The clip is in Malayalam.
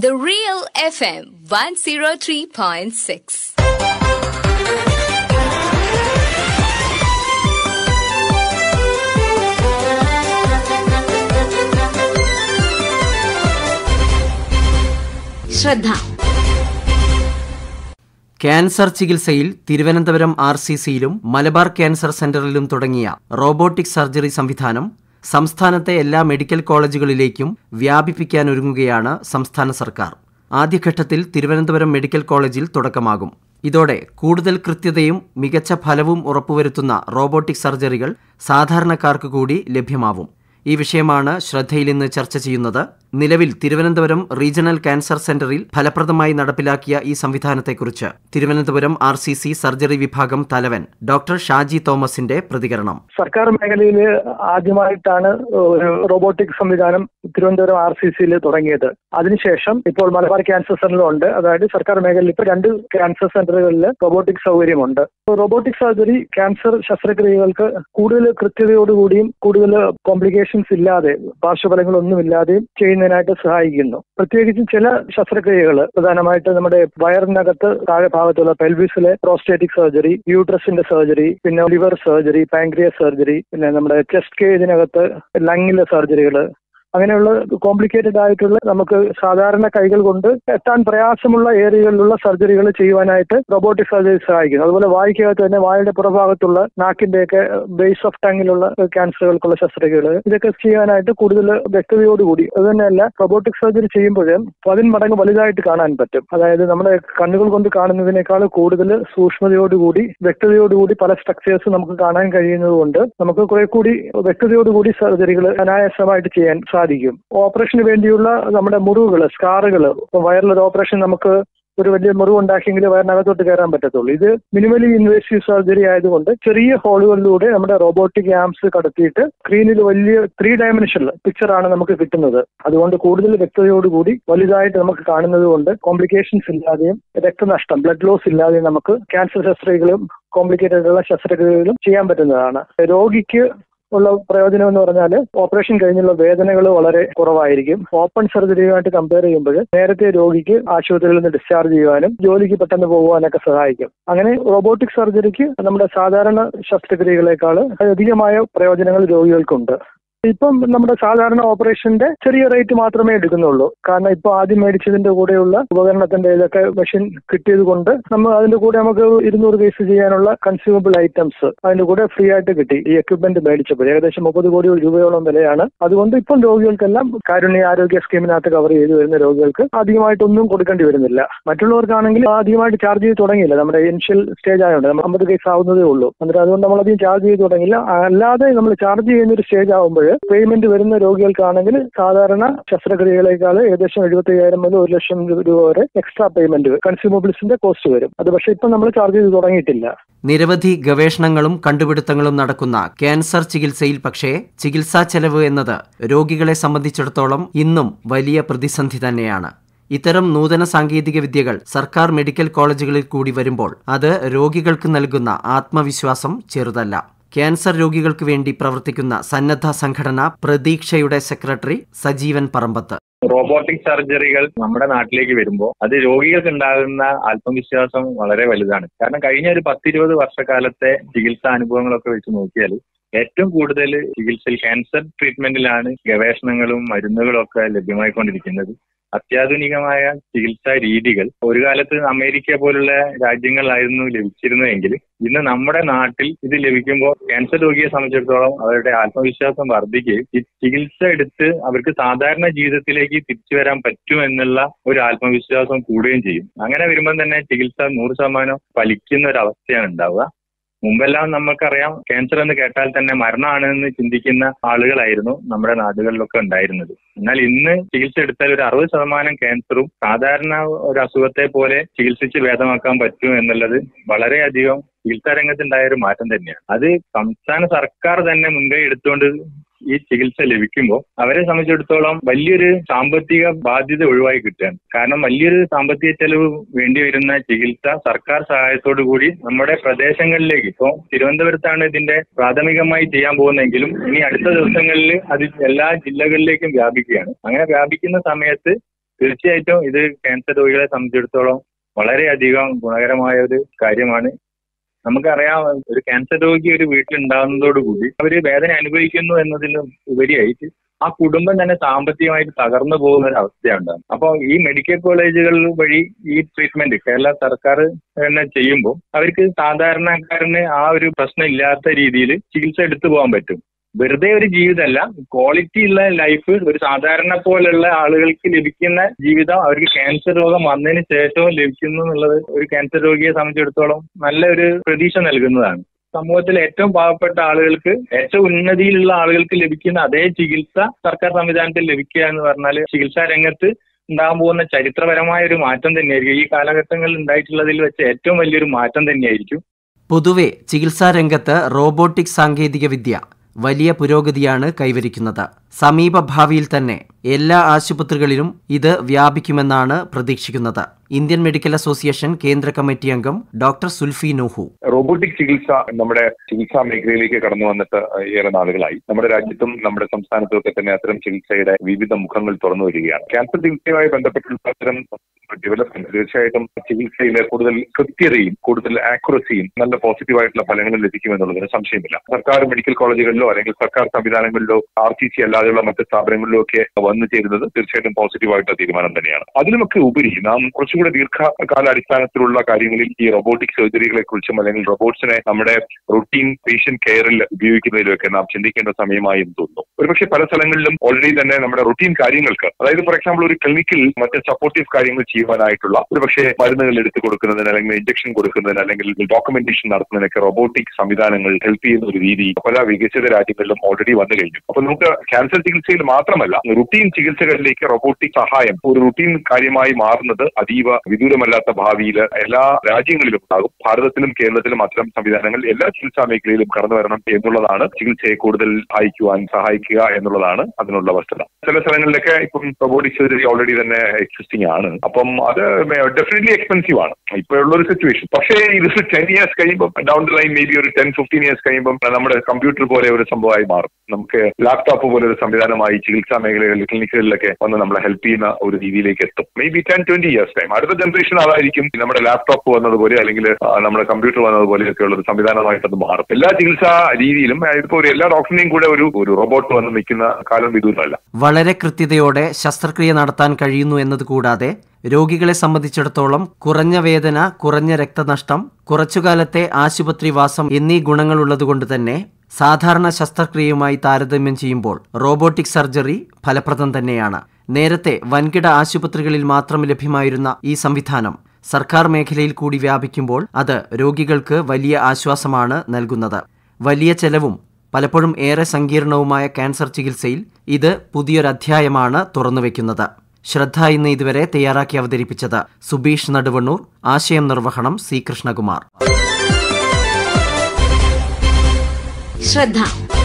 The Real FM 103.6. Sradha. Cancer ചികിത്സയിൽ തിരുവനന്തപുരം RCCയിലും മലബാർ ക്യാൻസർ സെന്ററിലും തുടങ്ങിയ റോബോട്ടിക് സർജറി സംവിധാനം സംസ്ഥാനത്തെ എല്ലാ മെഡിക്കൽ കോളേജുകളിലേക്കും വ്യാപിപ്പിക്കാനൊരുങ്ങുകയാണ് സംസ്ഥാന സർക്കാർ. ആദ്യഘട്ടത്തിൽ തിരുവനന്തപുരം മെഡിക്കൽ കോളേജിൽ തുടക്കമാകും. ഇതോടെ കൂടുതൽ കൃത്യതയും മികച്ച ഫലവും ഉറപ്പുവരുത്തുന്ന റോബോട്ടിക് സർജറികൾ സാധാരണക്കാർക്ക് കൂടി ലഭ്യമാവും. ഈ വിഷയമാണ് ശ്രദ്ധയിൽ ഇന്ന് ചർച്ച ചെയ്യുന്നത്. നിലവിൽ തിരുവനന്തപുരം റീജിയണൽ ക്യാൻസർ സെന്ററിൽ ഫലപ്രദമായി നടപ്പിലാക്കിയ ഈ സംവിധാനത്തെക്കുറിച്ച് തിരുവനന്തപുരം RCC സർജറി വിഭാഗം തലവൻ ഡോക്ടർ ഷാജി തോമസിന്റെ പ്രതികരണം. സർക്കാർ മേഖലയിൽ ആദ്യമായിട്ടാണ് ഒരു റോബോട്ടിക് സംവിധാനം തിരുവനന്തപുരം RCCയിൽ തുടങ്ങിയത്. അതിനുശേഷം ഇപ്പോൾ മലബാർ ക്യാൻസർ സെന്ററിലുണ്ട്. അതായത് സർക്കാർ മേഖലയിൽ ഇപ്പോൾ 2 ക്യാൻസർ സെന്ററുകളിൽ റോബോട്ടിക് സൗകര്യമുണ്ട്. റോബോട്ടിക് സർജറി ക്യാൻസർ ശസ്ത്രക്രിയകൾക്ക് കൂടുതൽ കൃത്യതയോടുകൂടിയും കൂടുതൽ കോംപ്ലിക്കേഷൻസ് ഇല്ലാതെ പാർശ്വഫലങ്ങളൊന്നുമില്ലാതെയും ചെയ്യുന്നതിനായിട്ട് സഹായിക്കുന്നു. പ്രത്യേകിച്ചും ചില ശസ്ത്രക്രിയകൾ, പ്രധാനമായിട്ട് നമ്മുടെ വയറിനകത്ത് താഴെ ഭാഗത്തുള്ള പെൽവിസിലെ പ്രോസ്റ്റേറ്റിക് സർജറി, യൂട്രസിന്റെ സർജറി, പിന്നെ ലിവർ സർജറി, പാൻക്രിയാസ് സർജറി, പിന്നെ നമ്മുടെ ചെസ്റ്റ് കേജിനകത്ത് ലങ്ങിലെ സർജറികൾ, അങ്ങനെയുള്ള കോംപ്ലിക്കേറ്റഡ് ആയിട്ടുള്ള നമുക്ക് സാധാരണ കൈകൾ കൊണ്ട് എത്താൻ പ്രയാസമുള്ള ഏരിയകളിലുള്ള സർജറികൾ ചെയ്യുവാനായിട്ട് റോബോട്ടിക് സർജറി സഹായിക്കുന്നു. അതുപോലെ വായിക്കകത്ത് തന്നെ വായുടെ പുറഭാഗത്തുള്ള നാക്കിന്റെയൊക്കെ ബേസ് ഓഫ് ടങ്ങിലുള്ള ക്യാൻസറുകൾക്കുള്ള ശസ്ത്രക്രിയകൾ, ഇതൊക്കെ ചെയ്യാനായിട്ട് കൂടുതൽ വ്യക്തതയോടുകൂടി, അത് തന്നെയല്ല റോബോട്ടിക് സർജറി ചെയ്യുമ്പോൾ 10 മടങ്ങ് വലുതായിട്ട് കാണാൻ പറ്റും. അതായത് നമ്മുടെ കണ്ണുകൾ കൊണ്ട് കാണുന്നതിനേക്കാൾ കൂടുതൽ സൂക്ഷ്മതയോടുകൂടി വ്യക്തതയോടുകൂടി പല സ്ട്രക്ചേഴ്സ് നമുക്ക് കാണാൻ കഴിയുന്നത് കൊണ്ട് നമുക്ക് കുറെ കൂടി വ്യക്തതയോടുകൂടി സർജറികൾ അനായാസമായിട്ട് ചെയ്യാൻ സാധിക്കും. ഓപ്പറേഷന് വേണ്ടിയുള്ള നമ്മുടെ മുറിവുകൾ, സ്കാറുകൾ, ഇപ്പൊ വയറിലൊരു ഓപ്പറേഷൻ നമുക്ക് ഒരു വലിയ മുറിവ് ഉണ്ടാക്കിയെങ്കിൽ വയറിനകത്തോട്ട് കയറാൻ പറ്റത്തുള്ളൂ. ഇത് മിനിമലി ഇൻവേസീവ് സർജറി ആയതുകൊണ്ട് ചെറിയ ഹോളുകളിലൂടെ നമ്മുടെ റോബോട്ടിക് ആംസ് കടത്തിയിട്ട് സ്ക്രീനിൽ വലിയ 3 ഡയമെൻഷനിൽ പിക്ചറാണ് നമുക്ക് കിട്ടുന്നത്. അതുകൊണ്ട് കൂടുതൽ വ്യക്തതയോടുകൂടി വലുതായിട്ട് നമുക്ക് കാണുന്നത് കൊണ്ട് കോംപ്ലിക്കേഷൻസ് ഇല്ലാതെയും രക്തനഷ്ടം, ബ്ലഡ് ലോസ് ഇല്ലാതെയും നമുക്ക് ക്യാൻസർ ശസ്ത്രക്രിയകളും കോംപ്ലിക്കേറ്റഡ് ആയിട്ടുള്ള ശസ്ത്രക്രിയകളും ചെയ്യാൻ പറ്റുന്നതാണ്. രോഗിക്ക് ഉള്ള പ്രയോജനം എന്ന് പറഞ്ഞാൽ ഓപ്പറേഷൻ കഴിഞ്ഞുള്ള വേദനകൾ വളരെ കുറവായിരിക്കും. ഓപ്പൺ സർജറിയുമായിട്ട് കമ്പയർ ചെയ്യുമ്പോൾ നേരത്തെ രോഗിക്ക് ആശുപത്രിയിൽ നിന്ന് ഡിസ്ചാർജ് ചെയ്യുവാനും ജോലിക്ക് പെട്ടെന്ന് പോകുവാനൊക്കെ സഹായിക്കും. അങ്ങനെ റോബോട്ടിക് സർജറിക്ക് നമ്മുടെ സാധാരണ ശസ്ത്രക്രിയകളെക്കാൾ അധികമായ പ്രയോജനങ്ങൾ രോഗികൾക്കുണ്ട്. ഇപ്പം നമ്മുടെ സാധാരണ ഓപ്പറേഷന്റെ ചെറിയ റേറ്റ് മാത്രമേ എടുക്കുന്നുള്ളൂ. കാരണം ഇപ്പൊ ആദ്യം മേടിച്ചതിന്റെ കൂടെയുള്ള ഉപകരണത്തിന്റെ ഇതൊക്കെ മെഷീൻ കിട്ടിയത് കൊണ്ട് നമ്മൾ അതിന്റെ കൂടെ നമുക്ക് 200 കേസ് ചെയ്യാനുള്ള കൺസ്യൂമബിൾ ഐറ്റംസ് അതിന്റെ കൂടെ ഫ്രീ ആയിട്ട് കിട്ടി. ഈ എക്യുപ്മെന്റ് മേടിച്ചപ്പോൾ ഏകദേശം 30 കോടി രൂപയോളം വിലയാണ്. അതുകൊണ്ട് ഇപ്പം രോഗികൾക്കെല്ലാം കാരുണ്യ ആരോഗ്യ സ്കീമിനകത്ത് കവർ ചെയ്ത് വരുന്ന രോഗികൾക്ക് അധികമായിട്ടൊന്നും കൊടുക്കേണ്ടി വരുന്നില്ല. മറ്റുള്ളവർക്കാണെങ്കിൽ അധികമായിട്ട് ചാർജ് ചെയ്ത് തുടങ്ങിയില്ല. നമ്മുടെ ഇനിഷ്യൽ സ്റ്റേജ് ആയതുകൊണ്ട് 50 കേസ് ആവുന്നതേ ഉള്ളൂ. എന്നിട്ട് അതുകൊണ്ട് നമ്മളധികം ചാർജ് ചെയ്ത് തുടങ്ങില്ല. അല്ലാതെ നമ്മൾ ചാർജ് ചെയ്യുന്ന ഒരു സ്റ്റേജ് ആകുമ്പോൾ പേയ്മെന്റ് വരുന്ന രോഗികൾക്കാണെങ്കിൽ സാധാരണ ശസ്ത്രക്രിയകളേക്കാൾ ഏകദേശം 75,000 മുതൽ 1,00,000 രൂപ വരെ എക്സ്ട്രാ പേയ്മെന്റ് കൺസ്യൂമബിൾസിന്റെ കോസ്റ്റ് വരും. അത് പക്ഷേ ഇപ്പം നമ്മൾ ചാർജ് ചെയ്ത് തുടങ്ങിയിട്ടില്ല. നിരവധി ഗവേഷണങ്ങളും കണ്ടുപിടുത്തങ്ങളും നടക്കുന്ന ക്യാൻസർ ചികിത്സയിൽ പക്ഷേ ചികിത്സാ ചെലവ് എന്നത് രോഗികളെ സംബന്ധിച്ചിടത്തോളം ഇന്നും വലിയ പ്രതിസന്ധി തന്നെയാണ്. ഇത്തരം നൂതന സാങ്കേതിക വിദ്യകൾ സർക്കാർ മെഡിക്കൽ കോളേജുകളിൽ കൂടി വരുമ്പോൾ അത് രോഗികൾക്ക് നൽകുന്ന ആത്മവിശ്വാസം ചെറുതല്ല. ക്യാൻസർ രോഗികൾക്ക് വേണ്ടി പ്രവർത്തിക്കുന്ന സന്നദ്ധ സംഘടന പ്രതീക്ഷയുടെ സെക്രട്ടറി സജീവൻ പറമ്പത്ത്. റോബോട്ടിക് സർജറികൾ നമ്മുടെ നാട്ടിലേക്ക് വരുമ്പോൾ അത് രോഗികൾക്ക് ഉണ്ടാകുന്ന ആത്മവിശ്വാസം വളരെ വലുതാണ്. കാരണം കഴിഞ്ഞ ഒരു 10-20 വർഷക്കാലത്തെ ചികിത്സാ അനുഭവങ്ങളൊക്കെ വെച്ച് നോക്കിയാൽ ഏറ്റവും കൂടുതൽ ചികിത്സയിൽ ക്യാൻസർ ട്രീറ്റ്മെന്റിലാണ് ഗവേഷണങ്ങളും മരുന്നുകളും ഒക്കെ ലഭ്യമായിക്കൊണ്ടിരിക്കുന്നത്. അത്യാധുനികമായ ചികിത്സാ രീതികൾ ഒരു കാലത്ത് അമേരിക്ക പോലുള്ള രാജ്യങ്ങളിലായിരുന്നു ലഭിച്ചിരുന്നതെങ്കിൽ ഇന്ന് നമ്മുടെ നാട്ടിൽ ഇത് ലഭിക്കുമ്പോൾ ക്യാൻസർ രോഗിയെ സംബന്ധിച്ചിടത്തോളം അവരുടെ ആത്മവിശ്വാസം വർദ്ധിക്കുകയും ഈ ചികിത്സ എടുത്ത് അവർക്ക് സാധാരണ ജീവിതത്തിലേക്ക് തിരിച്ചു വരാൻ പറ്റും എന്നുള്ള ഒരു ആത്മവിശ്വാസം കൂടുകയും ചെയ്യും. അങ്ങനെ വരുമ്പോൾ തന്നെ ചികിത്സ 100% ഫലിക്കുന്ന ഒരു അവസ്ഥയാണ് ഉണ്ടാവുക. മുമ്പെല്ലാം നമുക്കറിയാം ക്യാൻസർ എന്ന് കേട്ടാൽ തന്നെ മരണമാണെന്ന് ചിന്തിക്കുന്ന ആളുകളായിരുന്നു നമ്മുടെ നാടുകളിലൊക്കെ ഉണ്ടായിരുന്നത്. എന്നാൽ ഇന്ന് ചികിത്സ എടുത്താൽ ഒരു 60% ക്യാൻസറും സാധാരണ ഒരു അസുഖത്തെ പോലെ ചികിത്സിച്ച് ഭേദമാക്കാൻ പറ്റും എന്നുള്ളത് വളരെയധികം ചികിത്സാ രംഗത്തുണ്ടായ ഒരു മാറ്റം തന്നെയാണ്. അത് സംസ്ഥാന സർക്കാർ തന്നെ മുൻകൈ എടുത്തുകൊണ്ട് ഈ ചികിത്സ ലഭിക്കുമ്പോൾ അവരെ സംബന്ധിച്ചിടത്തോളം വലിയൊരു സാമ്പത്തിക ബാധ്യത ഒഴിവായി കിട്ടുകയാണ്. കാരണം വലിയൊരു സാമ്പത്തിക ചെലവ് വേണ്ടി വരുന്ന ചികിത്സ സർക്കാർ സഹായത്തോടു കൂടി നമ്മുടെ പ്രദേശങ്ങളിലേക്ക്, ഇപ്പോൾ തിരുവനന്തപുരത്താണ് ഇതിന്റെ പ്രാഥമികമായി ചെയ്യാൻ പോകുന്നതെങ്കിലും ഇനി അടുത്ത ദിവസങ്ങളിൽ അത് എല്ലാ ജില്ലകളിലേക്കും വ്യാപിക്കുകയാണ്. അങ്ങനെ വ്യാപിക്കുന്ന സമയത്ത് തീർച്ചയായിട്ടും ഇത് ക്യാൻസർ രോഗികളെ സംബന്ധിച്ചിടത്തോളം വളരെയധികം ഗുണകരമായ ഒരു കാര്യമാണ്. നമുക്കറിയാം, ഒരു ക്യാൻസർ രോഗി ഒരു വീട്ടിലുണ്ടാകുന്നതോടുകൂടി അവര് വേദന അനുഭവിക്കുന്നു എന്നതിലും ഉപരിയായിട്ട് ആ കുടുംബം തന്നെ സാമ്പത്തികമായിട്ട് തകർന്നു പോകുന്ന ഒരു അവസ്ഥയുണ്ടാകും. അപ്പോൾ ഈ മെഡിക്കൽ കോളേജുകൾ വഴി ഈ ട്രീറ്റ്മെന്റ് കേരള സർക്കാർ തന്നെ ചെയ്യുമ്പോൾ അവർക്ക് സാധാരണക്കാരന് ആ ഒരു പ്രശ്നം ഇല്ലാത്ത രീതിയിൽ ചികിത്സ എടുത്തു പോകാൻ പറ്റും. വെറുതെ ഒരു ജീവിതമല്ല, ക്വാളിറ്റി ഉള്ള ലൈഫ് ഒരു സാധാരണ പോലുള്ള ആളുകൾക്ക് ലഭിക്കുന്ന ജീവിതം അവർക്ക് ക്യാൻസർ രോഗം വന്നതിന് ശേഷവും ലഭിക്കുന്നു എന്നുള്ളത് ഒരു ക്യാൻസർ രോഗിയെ സംബന്ധിച്ചിടത്തോളം നല്ലൊരു പ്രതീക്ഷ നൽകുന്നതാണ്. സമൂഹത്തിലെ ഏറ്റവും പാവപ്പെട്ട ആളുകൾക്ക്, ഏറ്റവും ഉന്നതിയിലുള്ള ആളുകൾക്ക് ലഭിക്കുന്ന അതേ ചികിത്സ സർക്കാർ സംവിധാനത്തിൽ ലഭിക്കുക എന്ന് പറഞ്ഞാൽ ചികിത്സാ രംഗത്ത് ഉണ്ടാകാൻ പോകുന്ന ചരിത്രപരമായ ഒരു മാറ്റം തന്നെയായിരിക്കും. ഈ കാലഘട്ടങ്ങളിൽ ഉണ്ടായിട്ടുള്ളതിൽ വെച്ച് ഏറ്റവും വലിയൊരു മാറ്റം തന്നെയായിരിക്കും. പൊതുവെ ചികിത്സാ രംഗത്ത് റോബോട്ടിക് സാങ്കേതികവിദ്യ വലിയ പുരോഗതിയാണ് കൈവരിക്കുന്നത്. സമീപഭാവിയിൽ തന്നെ എല്ലാ ആശുപത്രികളിലും ഇത് വ്യാപിക്കുമെന്നാണ് പ്രതീക്ഷിക്കുന്നത്. ഇന്ത്യൻ മെഡിക്കൽ അസോസിയേഷൻ കേന്ദ്ര കമ്മിറ്റി അംഗം ഡോക്ടർ സുൽഫി നൂഹു. റോബോട്ടിക് ചികിത്സ നമ്മുടെ ചികിത്സാ മേഖലയിലേക്ക് കടന്നു വന്നിട്ട് ഏറെ നാളുകളായി. നമ്മുടെ രാജ്യത്തും നമ്മുടെ സംസ്ഥാനത്തും ഒക്കെ തന്നെ അത്തരം ചികിത്സയുടെ വിവിധ മുഖങ്ങൾ തുറന്നു വരികയാണ്. ക്യാൻസർ ചികിത്സയുമായി ബന്ധപ്പെട്ടുള്ള അത്തരം ഡെവലപ്മെന്റ് തീർച്ചയായിട്ടും ചികിത്സയിലെ കൂടുതൽ കൃത്യതയും കൂടുതൽ ആക്യുറസിയും നല്ല പോസിറ്റീവായിട്ടുള്ള ഫലങ്ങളും ലഭിക്കുമെന്നുള്ളതിന് സംശയമില്ല. സർക്കാർ മെഡിക്കൽ കോളേജുകളിലോ അല്ലെങ്കിൽ സർക്കാർ സംവിധാനങ്ങളിലോ RCC അല്ലാതെയുള്ള മറ്റ് സ്ഥാപനങ്ങളിലോ ഒക്കെ വന്നു ചേരുന്നത് തീർച്ചയായിട്ടും പോസിറ്റീവായിട്ടുള്ള തീരുമാനം തന്നെയാണ്. അതിലുമൊക്കെ ഉപരി നാം കുറച്ചുകൂടെ ദീർഘകാല അടിസ്ഥാനത്തിലുള്ള കാര്യങ്ങളിൽ ഈ റോബോട്ടിക് സർജറികളെ കുറിച്ചും അല്ലെങ്കിൽ റോബോട്ട്സിനെ നമ്മുടെ റൂട്ടീൻ പേഷ്യന്റ് കെയറിൽ ഉപയോഗിക്കുന്നതിലൊക്കെ നാം ചിന്തിക്കേണ്ട സമയമായി എന്ന് തോന്നുന്നു. ഒരുപക്ഷെ പല സ്ഥലങ്ങളിലും ഓൾറെഡി തന്നെ നമ്മുടെ റൂട്ടീൻ കാര്യങ്ങൾക്ക്, അതായത് ഫോർ എക്സാമ്പിൾ ഒരു ക്ലിനിക്കിൽ മറ്റ് സപ്പോർട്ടീവ് കാര്യങ്ങൾ ചെയ്യുവാനായിട്ടുള്ള ഒരുപക്ഷെ മരുന്നുകൾ എടുത്തു കൊടുക്കുന്നതിന് അല്ലെങ്കിൽ ഇഞ്ചക്ഷൻ കൊടുക്കുന്നതിന് അല്ലെങ്കിൽ ഡോക്യുമെന്റേഷൻ നടത്തുന്നതിനൊക്കെ റോബോട്ടിക് സംവിധാനങ്ങൾ ഹെൽപ്പ് ചെയ്യുന്ന ഒരു രീതി പല വികസിത രാജ്യങ്ങളിലും ഓൾറെഡി വന്നു കഴിഞ്ഞു. അപ്പൊ നമുക്ക് ക്യാൻസർ ചികിത്സയിൽ മാത്രമല്ല റുട്ടീൻ ചികിത്സകളിലേക്ക് റോബോട്ടിക് സഹായം ഒരു റുട്ടീൻ കാര്യമായി മാറുന്നത് അതീവ വിദൂരമല്ലാത്ത ഭാവിയിൽ എല്ലാ രാജ്യങ്ങളിലും ഉണ്ടാകും. ഭാരതത്തിലും കേരളത്തിലും അത്തരം സംവിധാനങ്ങൾ എല്ലാ ചികിത്സാ മേഖലയിലും കടന്നു വരണം എന്നുള്ളതാണ് ചികിത്സയെ കൂടുതൽ സഹായിക്കുക എന്നുള്ളതാണ് അതിനുള്ള വസ്തുത. ചില സ്ഥലങ്ങളിലൊക്കെ ഇപ്പം റോബോട്ടിക് സർജറി ഓൾറെഡി തന്നെ എക്സിസ്റ്റിംഗ് ആണ്. അപ്പം അത് ഡെഫിനറ്റ്ലി എക്സ്പെൻസീവ് ആണ് ഇപ്പോഴുള്ള ഒരു സിറ്റുവേഷൻ. പക്ഷേ ഇത് 10 years കഴിയുമ്പോൾ down the line maybe ഒരു 10-15 years കഴിയുമ്പോൾ നമ്മുടെ കമ്പ്യൂട്ടർ പോലെ ഒരു സംഭവമായി മാറും. നമുക്ക് ലാപ്ടോപ്പ് പോലെ ഒരു സംവിധാനമായി ചികിത്സാ മേഖലകളിൽ ക്ലിനിക്കുകളിലൊക്കെ വന്ന് നമ്മളെ ഹെൽപ്പ് ചെയ്യുന്ന ഒരു രീതിയിലേക്ക് എത്തും. Maybe 10-20 years time. അടുത്ത ജനറേഷൻ അതായിരിക്കും നമ്മുടെ ലാപ്ടോപ്പ് വന്നതുപോലെ അല്ലെങ്കിൽ നമ്മുടെ കമ്പ്യൂട്ടർ വന്നതുപോലെയൊക്കെ ഉള്ള ഒരു സംവിധാനമായിട്ട് അത് മാറും. എല്ലാ ചികിത്സാ രീതിയിലും ഇപ്പോൾ എല്ലാ ഡോക്ടറിനെയും കൂടെ ഒരു റോബോട്ട് വന്ന് നിൽക്കുന്ന കാലം വിദൂരമല്ല. വളരെ കൃത്യതയോടെ ശസ്ത്രക്രിയ നടത്താൻ കഴിയുന്നു എന്നത് കൂടാതെ രോഗികളെ സംബന്ധിച്ചിടത്തോളം കുറഞ്ഞ വേദന, കുറഞ്ഞ രക്തനഷ്ടം, കുറച്ചുകാലത്തെ ആശുപത്രിവാസം എന്നീ ഗുണങ്ങളുള്ളതുകൊണ്ട് തന്നെ സാധാരണ ശസ്ത്രക്രിയയുമായി താരതമ്യം ചെയ്യുമ്പോൾ റോബോട്ടിക് സർജറി ഫലപ്രദം തന്നെയാണ്. നേരത്തെ വൻകിട ആശുപത്രികളിൽ മാത്രം ലഭ്യമായിരുന്ന ഈ സംവിധാനം സർക്കാർ മേഖലയിൽ കൂടി വ്യാപിക്കുമ്പോൾ അത് രോഗികൾക്ക് വലിയ ആശ്വാസമാണ് നൽകുന്നത്. വലിയ ചെലവും പലപ്പോഴും ഏറെ സങ്കീർണവുമായ ക്യാൻസർ ചികിത്സയിൽ ഇത് പുതിയൊരധ്യായമാണ് തുറന്നുവെക്കുന്നത്. ശ്രദ്ധ ഇന്ന് ഇതുവരെ തയ്യാറാക്കി അവതരിപ്പിച്ചത് സുബീഷ് നടുവണ്ണൂർ. ആശയം നിർവഹണം C. കൃഷ്ണകുമാർ. ശ്രദ്ധ.